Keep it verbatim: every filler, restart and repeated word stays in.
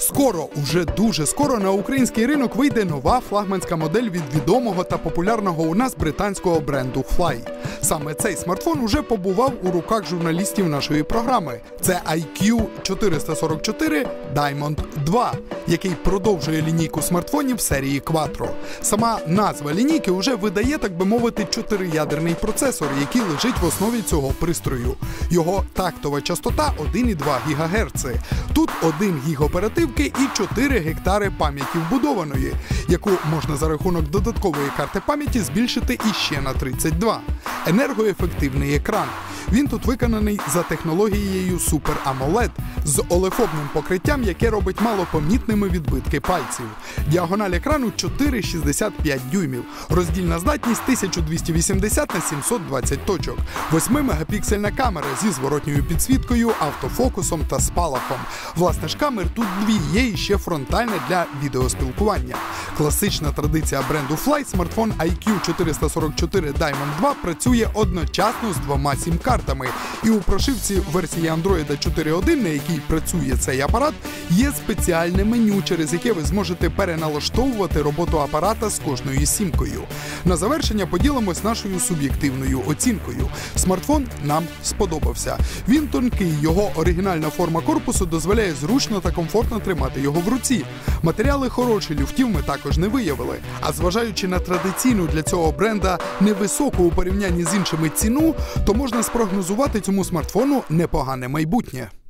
Скоро, уже дуже скоро на український ринок вийде нова флагманська модель від відомого та популярного у нас британського бренду Fly. Саме цей смартфон уже побував у руках журналістів нашої програми. Це ай к'ю чотириста сорок чотири Diamond два, який продовжує лінійку смартфонів серії Quattro. Сама назва лінійки вже видає, так би мовити, чотириядерний процесор, який лежить в основі цього пристрою. Його тактова частота один цілих два гігагерци. Тут один гіг оперативки і чотири гектари пам'яті вбудованої, яку можна за рахунок додаткової карти пам'яті збільшити іще на тридцять два. Енергоефективний екран. Він тут виконаний за технологією Super AMOLED з олефобним покриттям, яке робить малопомітними відбитки пальців. Діагональ екрану чотири цілих шістдесят п'ять дюймів. Роздільна здатність тисяча двісті вісімдесят на сімсот двадцять точок. восьмимегапіксельна камера зі зворотньою підсвіткою, автофокусом та спалахом. Власне ж, камер тут дві, є і ще фронтальна для відеоспілкування. Класична традиція бренду Fly, смартфон ай к'ю чотириста сорок чотири Diamond два працює одночасно з двома сім-картами. І у прошивці версії Android чотири точка один, на якій працює цей апарат, є спеціальне меню, через яке ви зможете переналаштовувати роботу апарата з кожною сімкою. На завершення поділимось нашою суб'єктивною оцінкою. Смартфон нам сподобався. Він тонкий, його оригінальна форма корпусу дозволяє зручно та комфортно тримати його в руці. Матеріали хороші, люфтів ми також не виявили. А зважаючи на традиційну для цього бренда невисоку у порівнянні з іншими ціну, то можна спрогнозувати цьому смартфону непогане майбутнє.